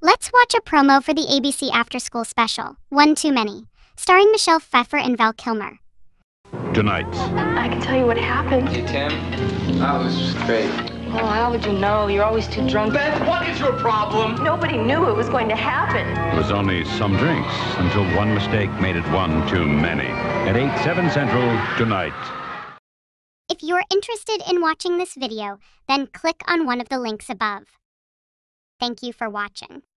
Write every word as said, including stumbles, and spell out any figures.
Let's watch a promo for the A B C Afterschool special, One Too Many, starring Michelle Pfeiffer and Val Kilmer. Tonight. I can tell you what happened. Hey, Tim. That was great. Oh, how would you know? You're always too drunk. Beth, what is your problem? Nobody knew it was going to happen. It was only some drinks until one mistake made it one too many. At eight, seven Central, tonight. If you're interested in watching this video, then click on one of the links above. Thank you for watching.